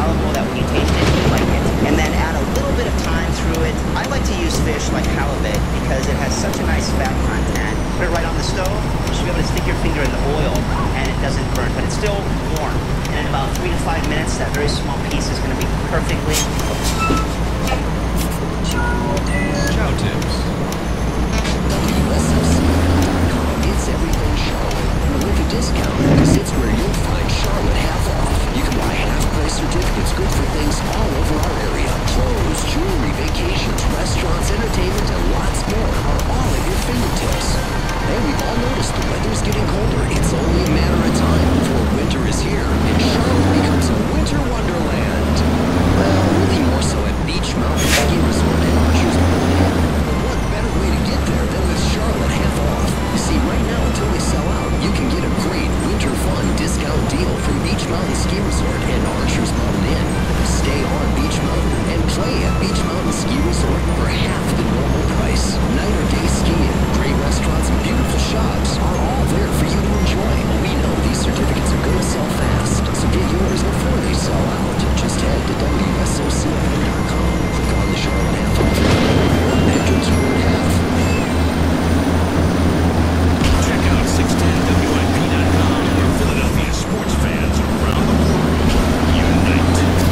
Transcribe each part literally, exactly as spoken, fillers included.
palatable that when you taste it, you like it. And then add a little bit of thyme through it. I like to use fish like halibut because it has such a nice fat content. Put it right on the stove. You should be able to stick your finger in the oil and it doesn't burn, but it's still warm. And in about three to five minutes, that very small piece is going to be perfectly cooked. Chow tips. W S O C dot com. It's everything Charlotte. And with a discount, because it's where you'll find Charlotte half off. You can buy half-price certificates good for things all over our area. Clothes, jewelry, vacations, restaurants, entertainment, and lots more are all at your fingertips. Hey, we've all noticed the weather's getting colder. It's only a matter of time before winter is here, and Charlotte becomes a winter wonderland. Well, really more so at Beach Mountain Ski Resort and Archer's Mountain. But what better way to get there than with Charlotte half off? You see, right now until they sell out, you can get a great winter fun discount deal from Beach Mountain Ski Resort and Archer's Mountain Inn. Stay on Beach Mountain and play at Beach Mountain Ski Resort for half the normal price. Night or day skiing, great restaurants, and beautiful shops are all there for you to enjoy. We know these certificates are going to sell fast, so get yours before they sell out. Just head to W S O C dot com, click on the Charlotte half off, and enter the word half. Check out six ten W I P dot com, where Philadelphia sports fans around the world unite.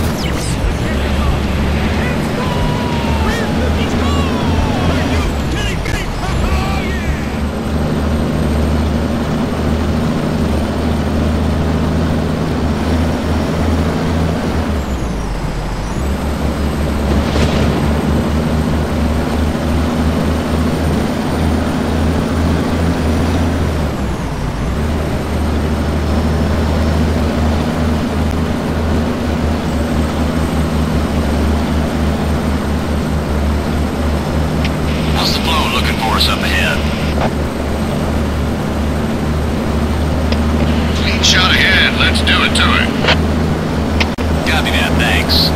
Up ahead. Clean shot ahead. Let's do it to it. Copy that. Thanks.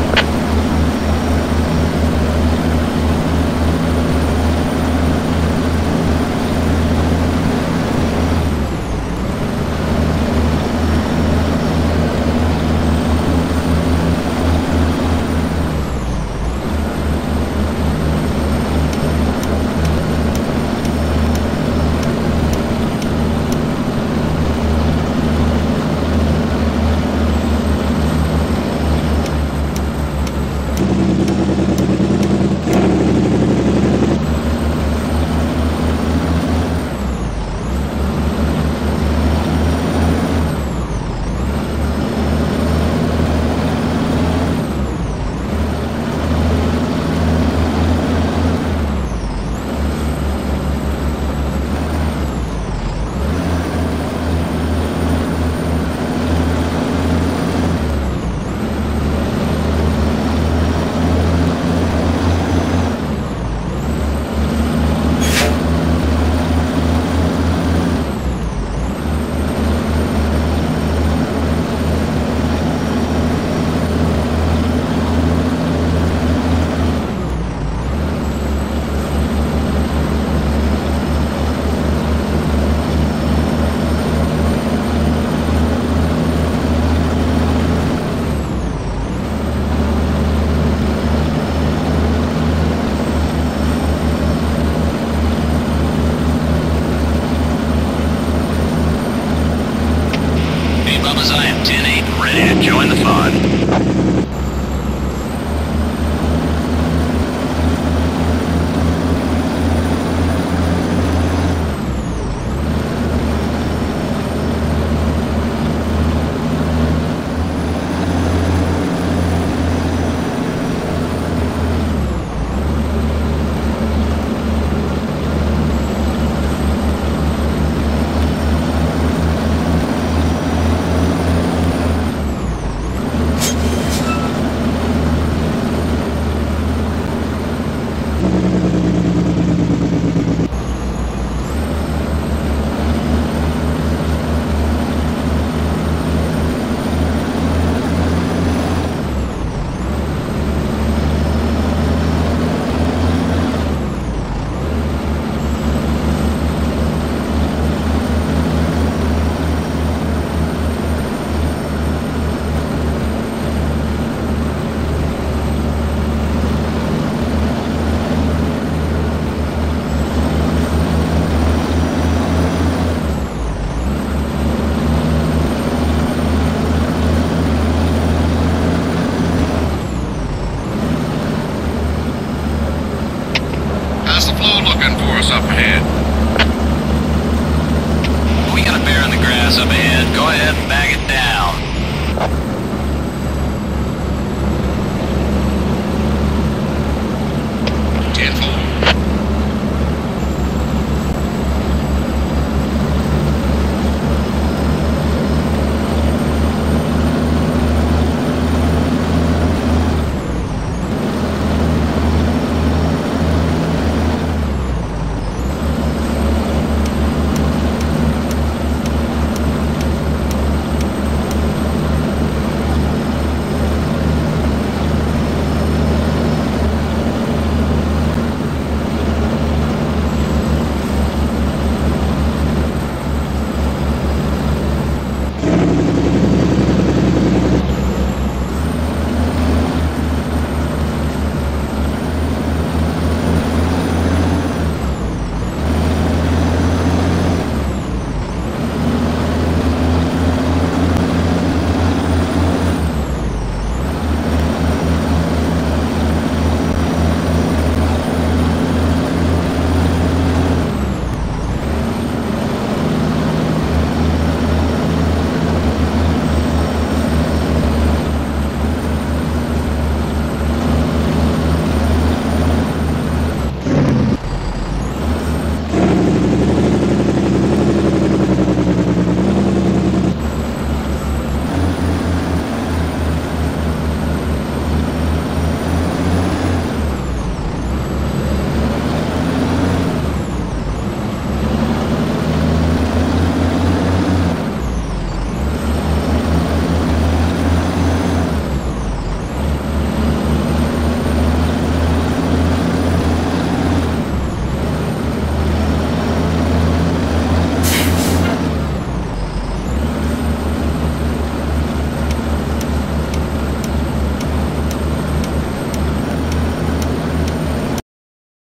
us up ahead. We got a bear in the grass up ahead. Go ahead and bag it